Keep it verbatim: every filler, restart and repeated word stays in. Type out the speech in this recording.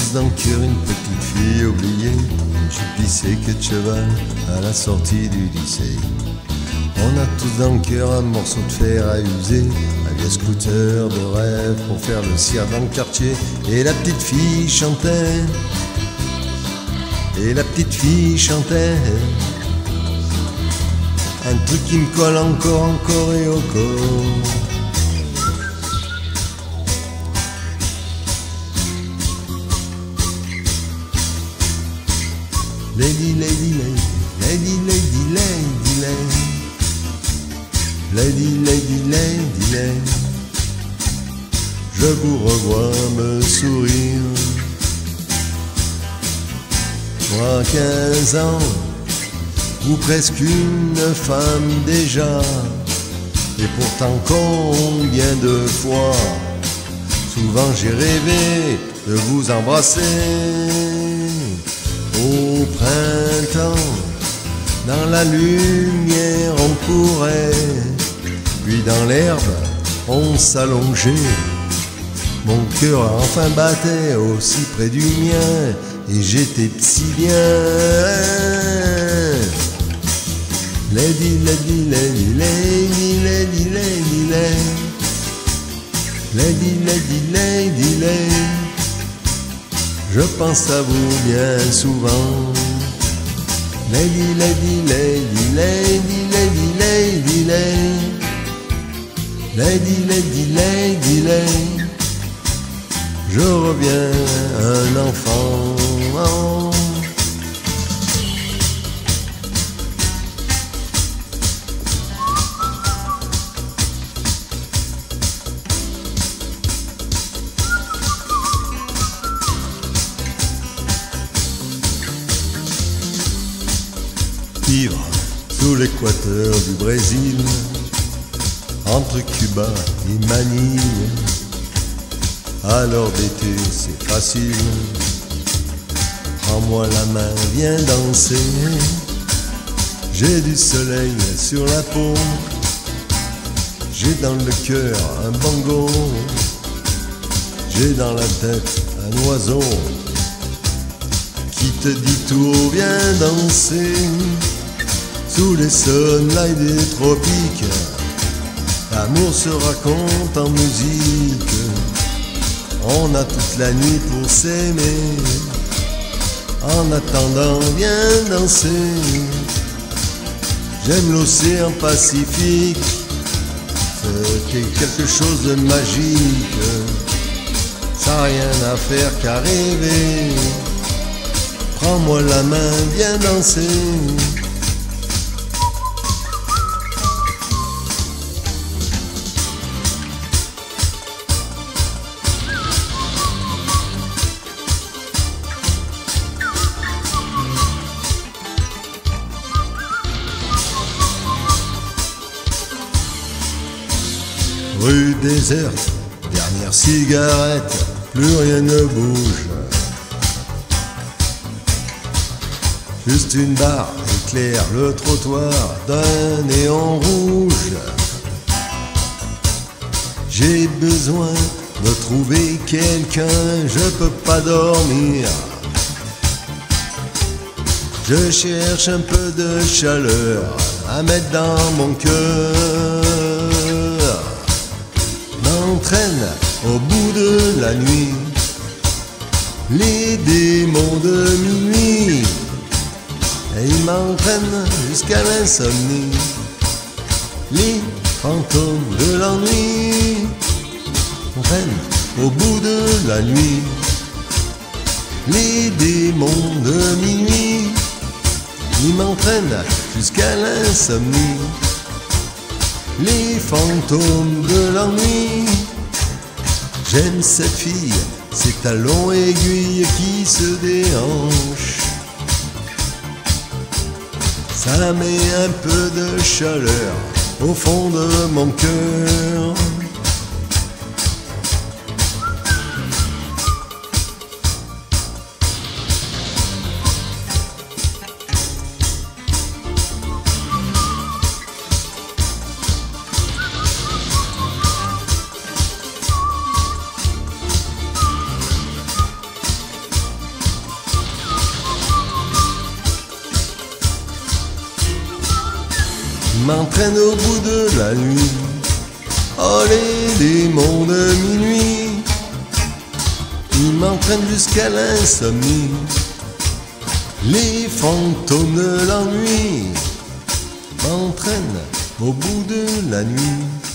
tous dans le cœur une petite fille oubliée, une jupe lissée que de cheval à la sortie du lycée. On a tous dans le cœur un morceau de fer à user, un vieux scooter de rêve pour faire le cirque dans le quartier. Et la petite fille chantait, et la petite fille chantait un truc qui me colle encore, encore et encore. Lady, lady, lady, lady, lady, lady, lady, lady, lady, lady, lady, je vous revois me sourire. Moi, quinze ans, ou presque une femme déjà, et pourtant combien de fois, souvent j'ai rêvé de vous embrasser. Au printemps, dans la lumière on courait, puis dans l'herbe on s'allongeait. Mon cœur enfin battait aussi près du mien, et j'étais si bien. Lady, lady, lady, lady, lady, lady, lady, lady, lady, lady, lady, je pense à vous bien souvent. Lady, lady, lady, lady, lady, lady, lady, lady, lady, lady, lady, je reviens un enfant. Vivre sous l'équateur du Brésil, entre Cuba et Manille, à l'heure d'été c'est facile. Prends-moi la main, viens danser. J'ai du soleil sur la peau, j'ai dans le cœur un bongo, j'ai dans la tête un oiseau qui te dit tout haut, viens danser. Sous les sunlights des tropiques, l'amour se raconte en musique. On a toute la nuit pour s'aimer. En attendant, viens danser. J'aime l'océan Pacifique, c'est quelque chose de magique. Ça rien à faire qu'à rêver. Prends-moi la main, viens danser. Rue déserte, dernière cigarette, plus rien ne bouge. Juste une barre éclaire le trottoir d'un néon rouge. J'ai besoin de trouver quelqu'un, je peux pas dormir. Je cherche un peu de chaleur à mettre dans mon cœur. M'entraîne au bout de la nuit les démons de minuit, et ils m'entraînent jusqu'à l'insomnie, les fantômes de l'ennui. M'entraînent au bout de la nuit les démons de minuit, ils m'entraînent jusqu'à l'insomnie, les fantômes de l'ennui. J'aime cette fille, ses talons aiguilles qui se déhanchent. Ça met un peu de chaleur au fond de mon cœur. m'entraîne au bout de la nuit. Oh les démons de minuit, ils m'entraînent jusqu'à l'insomnie. Les fantômes de l'ennui m'entraînent au bout de la nuit.